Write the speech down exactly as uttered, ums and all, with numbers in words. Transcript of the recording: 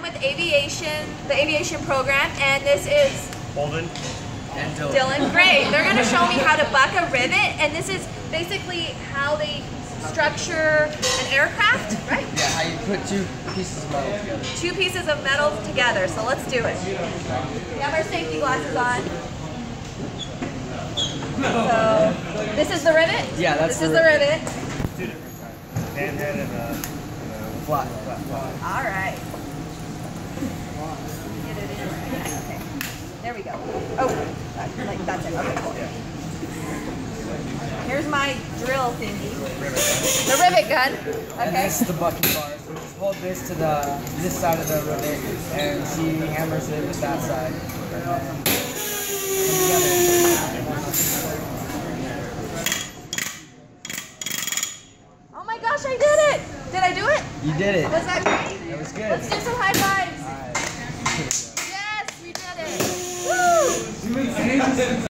with aviation, the aviation program, and this is Holden and Dylan. Dylan. Great. They're going to show me how to buck a rivet, and this is basically how they structure an aircraft, right? Yeah, how you put two pieces of metal together. Two pieces of metal together. So let's do it. We have our safety glasses on. So this is the rivet. Yeah, that's this the is rivet. the rivet. two different types. Panhead and a, and a Flat. flat, flat. All right. Get it in. Yeah, okay. There we go. Oh, that, like that's it. Okay, cool. Here's my drill thingy. The rivet gun. And Okay. this is the bucket bar. So just hold this to the this side of the rivet, and she hammers it with that side. And then come together. Oh my gosh, I did it! Did I do it? You did it. Was that great? That was good. Let's do some high fives. All right. Yes, we did it. Woo!